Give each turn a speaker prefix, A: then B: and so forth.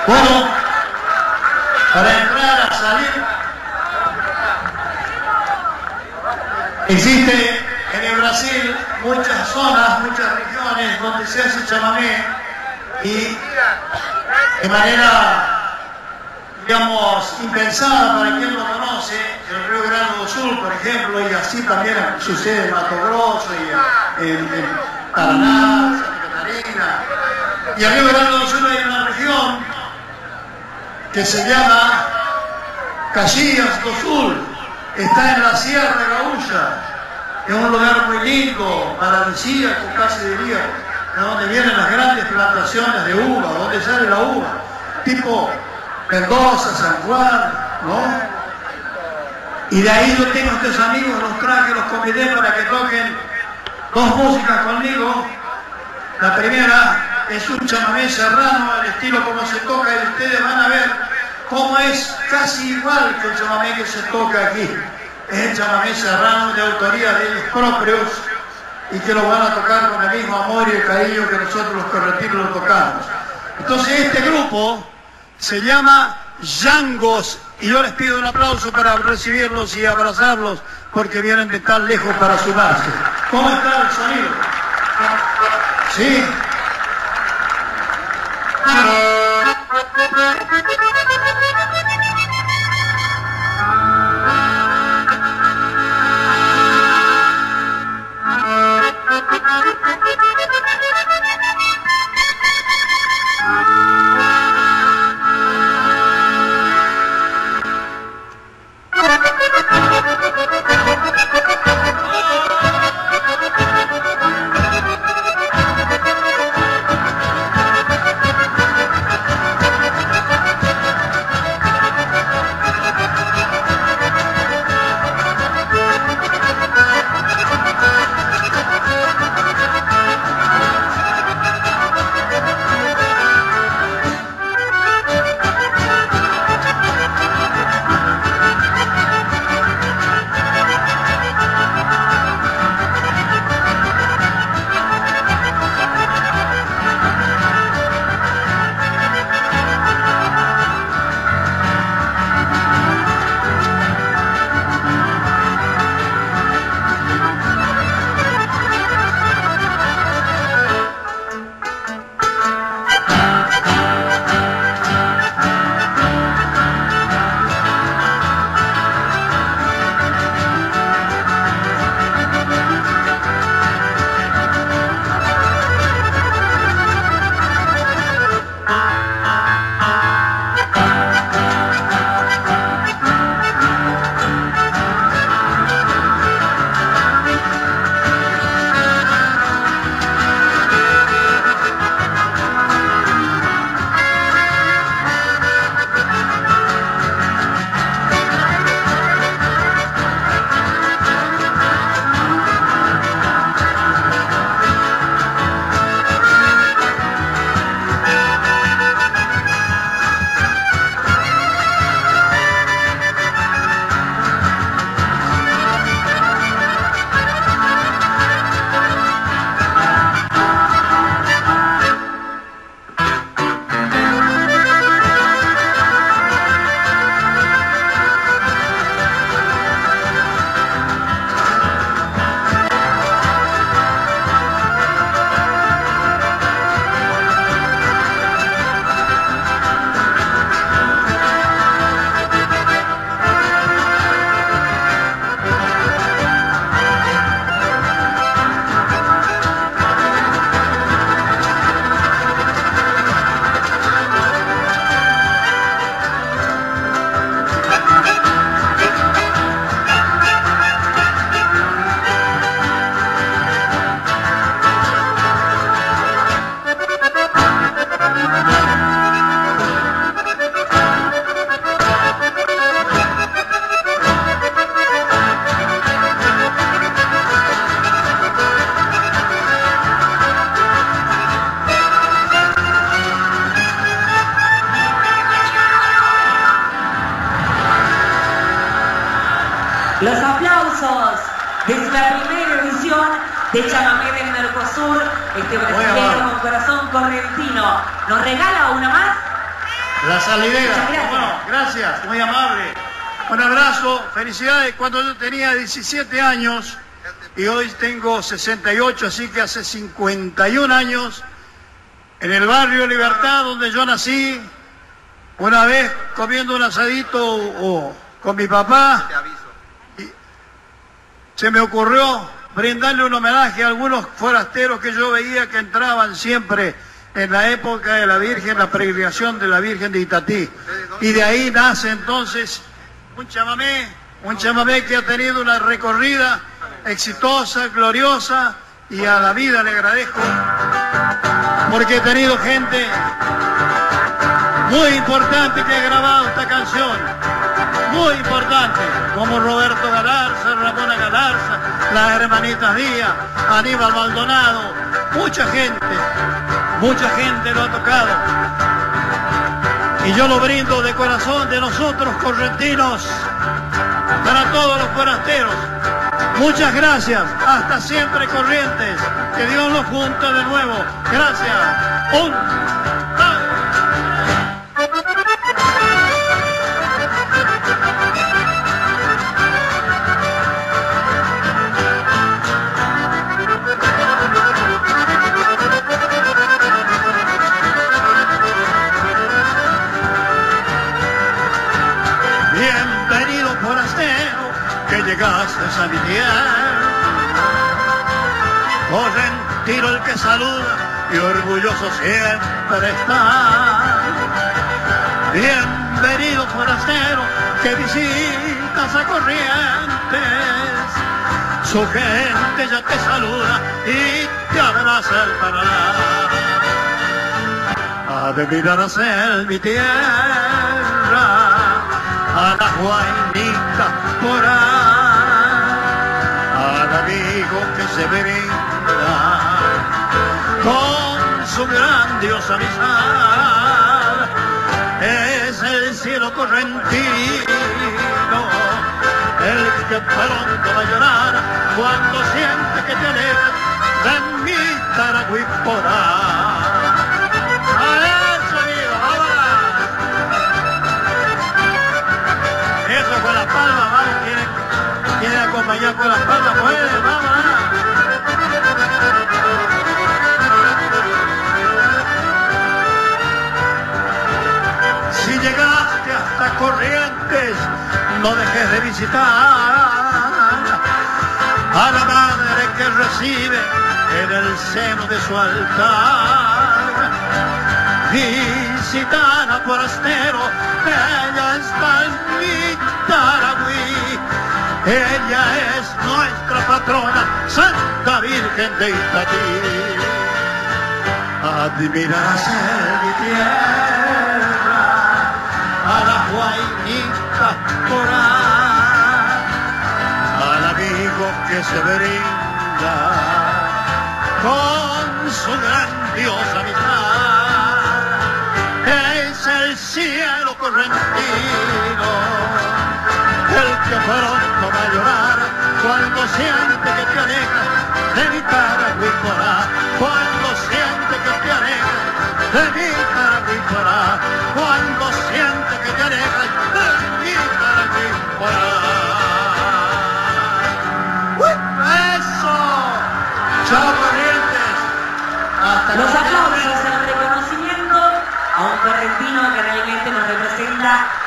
A: Bueno, para entrar a salir, existe en el Brasil muchas zonas, muchas regiones donde se hace chamamé y de manera, digamos, impensada para quien lo conoce, el Río Grande do Sul, por ejemplo, y así también sucede en Mato Grosso y en Paraná, Santa Catarina. Y en Río Grande do Sul hay una región que se llama Caxias do Sul, está en la Sierra Gaúcha, es un lugar muy lindo, paradisíaco, casi diría, de donde vienen las grandes plantaciones de uva, donde sale la uva, tipo Mendoza, San Juan, ¿no? Y de ahí yo tengo estos amigos, los traje, los convidé para que toquen dos músicas conmigo. La primera es un chamamé serrano, al estilo como se toca, y ustedes van a ver cómo es casi igual que el chamamé que se toca aquí. Es el chamamé serrano de autoría de ellos propios y que lo van a tocar con el mismo amor y el cariño que nosotros los corretinos lo tocamos. Entonces este grupo se llama Yangos y yo les pido un aplauso para recibirlos y abrazarlos porque vienen de tan lejos para sumarse. ¿Cómo está el sonido? ¿Sí?
B: Los aplausos de la primera edición de Chamamé del Mercosur, este brasileño con corazón correntino. ¿Nos regala una más?
A: La salidera.
B: Muchas gracias.
A: Bueno, gracias, muy amable. Un abrazo, felicidades. Cuando yo tenía 17 años y hoy tengo 68, así que hace 51 años, en el barrio Libertad, donde yo nací, una vez comiendo un asadito con mi papá, se me ocurrió brindarle un homenaje a algunos forasteros que yo veía que entraban siempre en la época de la Virgen, la peregrinación de la Virgen de Itatí. Y de ahí nace entonces un chamamé que ha tenido una recorrida exitosa, gloriosa, y a la vida le agradezco porque he tenido gente muy importante que ha grabado esta canción, muy importante, como Roberto Galarza, Ramona Galarza, las hermanitas Díaz, Aníbal Maldonado, mucha gente lo ha tocado. Y yo lo brindo de corazón de nosotros correntinos, para todos los forasteros. Muchas gracias, hasta siempre Corrientes, que Dios los junte de nuevo. Gracias. Bienvenido forastero, que llegaste a mi tierra, correntino el que saluda y orgulloso siempre está. Bienvenido forastero, que visitas a Corrientes, su gente ya te saluda y te abraza el Paraná. Ha de mirar a ser mi tierra, a la Juanita por ahí, al amigo que se brinda con su grandiosa amistad. Es el cielo correntino el que pronto va a llorar cuando siente que te alejas de mi Tarahuiporá. Eso con las palmas, vamos, quiere acompañar con las palmas, puede, vamos. Si llegaste hasta Corrientes, no dejes de visitar a la madre que recibe en el seno de su altar. Visitar a forastero, ella está en mi Taragüí, ella es nuestra patrona, Santa Virgen de Itatí. Admirar ser mi tierra, a la Juanita por ahí, al amigo que se brinda con su grandiosa amistad. Es el cielo correntino el que pronto va a llorar cuando siente que te alejas de mi Tarahuiporá, cuando siente que te alejas de mi Tarahuiporá, cuando siente que te alejas de mi Tarahuiporá. ¡Eso! ¡Chao, Corrientes! Hasta
B: los aplausos, el reconocimiento a un correntino que realmente nos representa